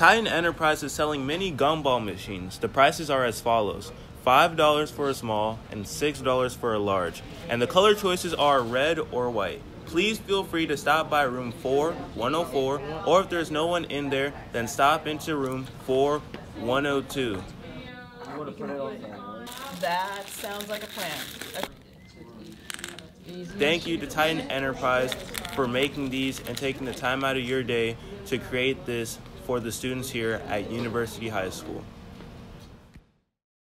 Titan Enterprise is selling mini Gumball machines. The prices are as follows: $5 for a small and $6 for a large. And the color choices are red or white. Please feel free to stop by room 4104, or if there's no one in there, then stop into room 4102. That sounds like a plan. Thank you to Titan Enterprise for making these and taking the time out of your day to create this for the students here at University High School.